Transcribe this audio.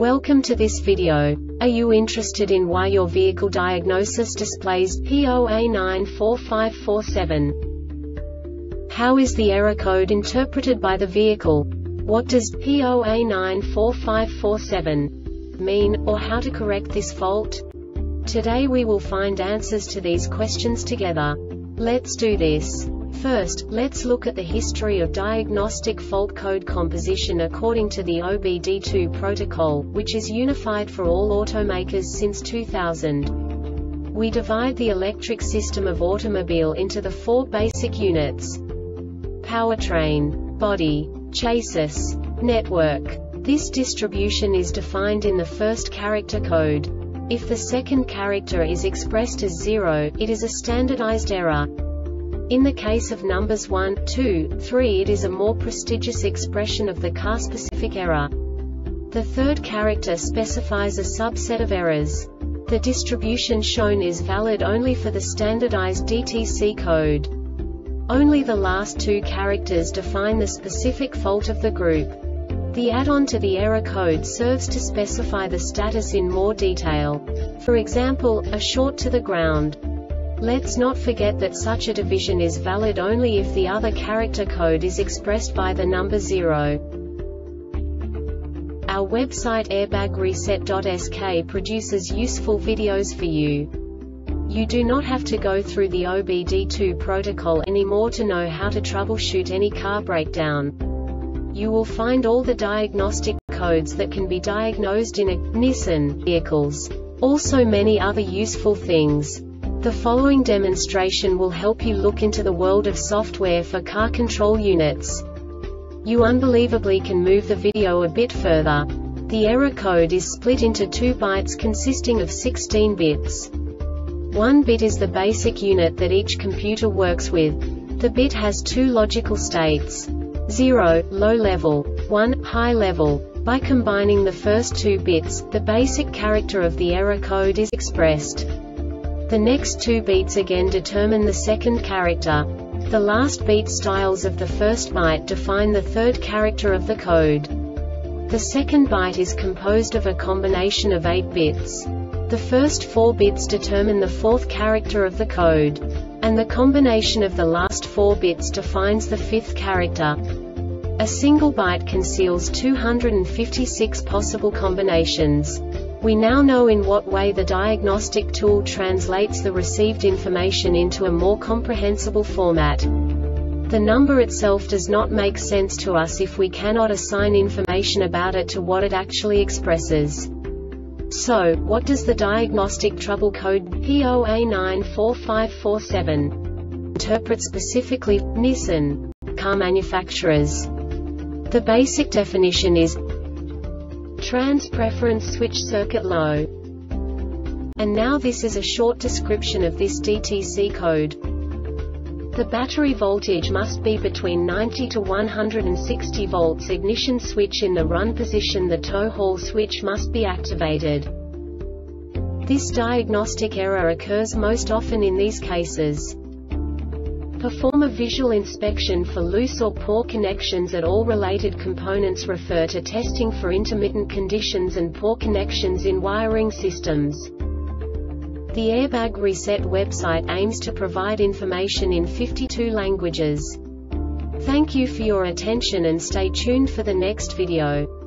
Welcome to this video. Are you interested in why your vehicle diagnosis displays P0A94547? How is the error code interpreted by the vehicle? What does P0A94547 mean, or how to correct this fault? Today we will find answers to these questions together. Let's do this. First, let's look at the history of diagnostic fault code composition according to the OBD2 protocol, which is unified for all automakers since 2000. We divide the electric system of automobile into the four basic units: powertrain, body, chassis, network. This distribution is defined in the first character code. If the second character is expressed as 0, it is a standardized error. In the case of numbers 1, 2, 3, it is a more prestigious expression of the car-specific error. The third character specifies a subset of errors. The distribution shown is valid only for the standardized DTC code. Only the last two characters define the specific fault of the group. The add-on to the error code serves to specify the status in more detail. For example, a short to the ground. Let's not forget that such a division is valid only if the other character code is expressed by the number 0. Our website airbagreset.sk produces useful videos for you. You do not have to go through the OBD2 protocol anymore to know how to troubleshoot any car breakdown. You will find all the diagnostic codes that can be diagnosed in a Nissan vehicles. Also many other useful things. The following demonstration will help you look into the world of software for car control units. You unbelievably can move the video a bit further. The error code is split into 2 bytes consisting of 16 bits. 1 bit is the basic unit that each computer works with. The bit has 2 logical states: 0, low level, 1, high level. By combining the first 2 bits, the basic character of the error code is expressed. The next 2 beats again determine the second character. The last beat styles of the first byte define the third character of the code. The second byte is composed of a combination of 8 bits. The first 4 bits determine the fourth character of the code. And the combination of the last 4 bits defines the fifth character. A single byte conceals 256 possible combinations. We now know in what way the diagnostic tool translates the received information into a more comprehensible format. The number itself does not make sense to us if we cannot assign information about it to what it actually expresses. So, what does the diagnostic trouble code P0A94547 interpret specifically for Nissan car manufacturers? The basic definition is trans preference switch circuit low. And now this is a short description of this DTC code. The battery voltage must be between 90 to 160 volts. Ignition switch in the run position. The tow haul switch must be activated. This diagnostic error occurs most often in these cases. Perform a visual inspection for loose or poor connections at all related components. Refer to testing for intermittent conditions and poor connections in wiring systems. The Airbag Reset website aims to provide information in 52 languages. Thank you for your attention and stay tuned for the next video.